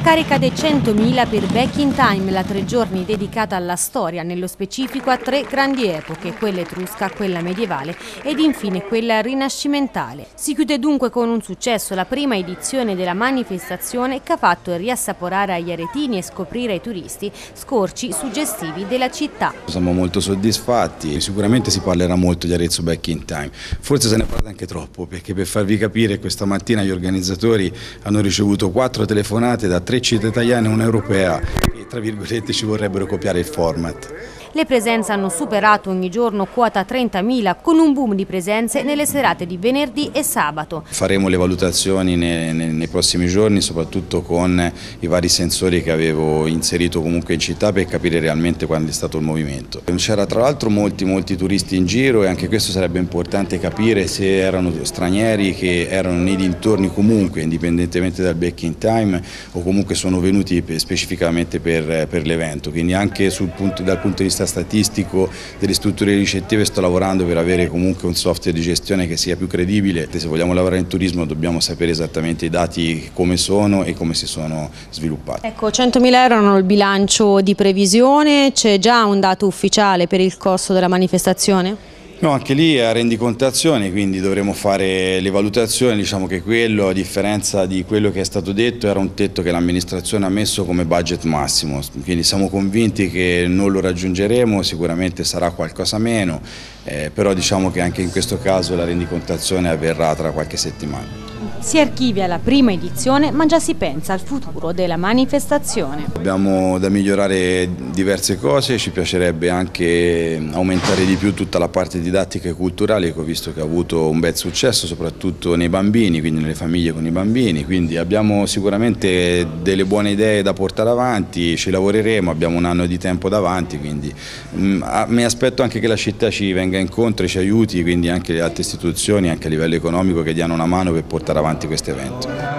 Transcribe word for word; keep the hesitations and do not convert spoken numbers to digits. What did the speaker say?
carica dei centomila per Back in Time, la tre giorni dedicata alla storia, nello specifico a tre grandi epoche, quella etrusca, quella medievale ed infine quella rinascimentale. Si chiude dunque con un successo la prima edizione della manifestazione che ha fatto riassaporare agli aretini e scoprire ai turisti scorci suggestivi della città. Siamo molto soddisfatti, sicuramente si parlerà molto di Arezzo Back in Time, forse se ne parla anche troppo, perché per farvi capire questa mattina gli organizzatori hanno ricevuto quattro telefonate da tre città italiane e una europea e tra virgolette ci vorrebbero copiare il format. Le presenze hanno superato ogni giorno quota trentamila con un boom di presenze nelle serate di venerdì e sabato. Faremo le valutazioni nei, nei, nei prossimi giorni, soprattutto con i vari sensori che avevo inserito comunque in città per capire realmente quando è stato il movimento. C'era tra l'altro molti molti turisti in giro e anche questo sarebbe importante capire se erano stranieri che erano nei dintorni comunque, indipendentemente dal Back in Time, o comunque sono venuti specificamente per, per l'evento. Quindi anche sul punto, dal punto di vista statistico delle strutture ricettive sto lavorando per avere comunque un software di gestione che sia più credibile. Se vogliamo lavorare in turismo dobbiamo sapere esattamente i dati come sono e come si sono sviluppati. Ecco, centomila euro erano il bilancio di previsione, c'è già un dato ufficiale per il costo della manifestazione? No, anche lì è a rendicontazione, quindi dovremo fare le valutazioni. Diciamo che quello, a differenza di quello che è stato detto, era un tetto che l'amministrazione ha messo come budget massimo, quindi siamo convinti che non lo raggiungeremo, sicuramente sarà qualcosa meno, eh, però diciamo che anche in questo caso la rendicontazione avverrà tra qualche settimana. Si archivia la prima edizione, ma già si pensa al futuro della manifestazione. Abbiamo da migliorare diverse cose, ci piacerebbe anche aumentare di più tutta la parte didattica e culturale, che ho visto che ha avuto un bel successo, soprattutto nei bambini, quindi nelle famiglie con i bambini, quindi abbiamo sicuramente delle buone idee da portare avanti, ci lavoreremo, abbiamo un anno di tempo davanti, quindi mh, mi aspetto anche che la città ci venga incontro e ci aiuti, quindi anche le altre istituzioni, anche a livello economico, che diano una mano per portare avanti questo evento.